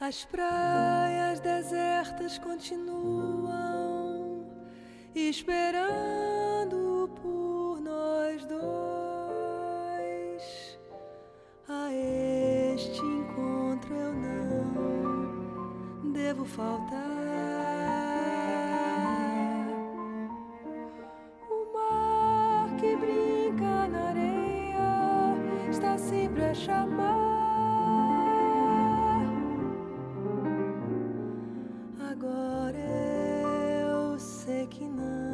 As praias desertas continuam esperando por nós dois. A este encontro eu não devo faltar. O mar que brinca na areia está sempre a chamar. Agora eu sei que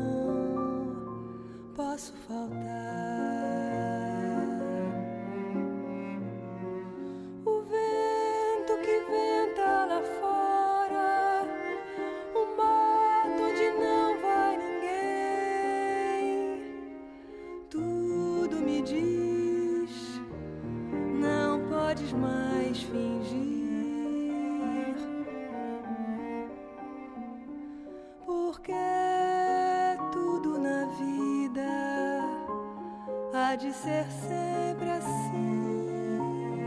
não posso faltar. O vento que venta lá fora, o mato onde não vai ninguém, tudo me diz, não podes mais fingir. Porque tudo na vida há de ser sempre assim.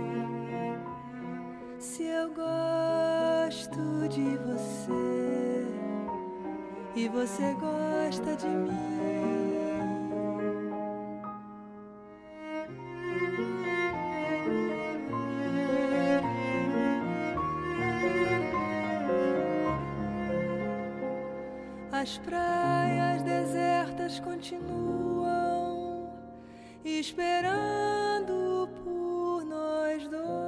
Se eu gosto de você e você gosta de mim, as praias desertas continuam esperando por nós dois.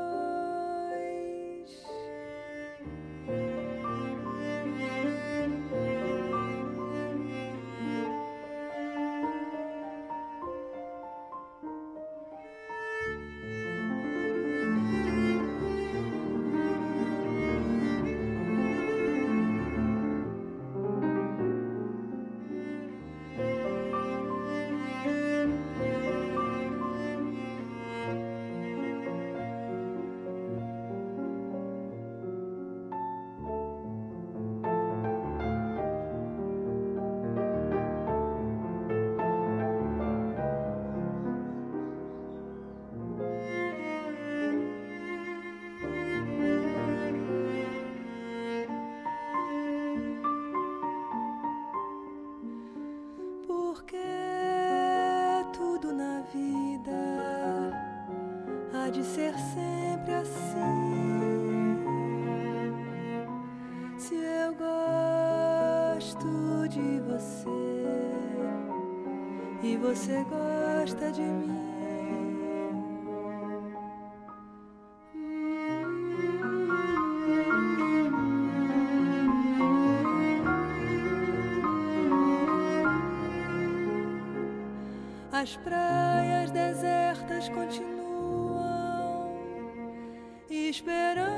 De ser sempre assim. Se eu gosto de você e você gosta de mim, as praias desertas continuam esperando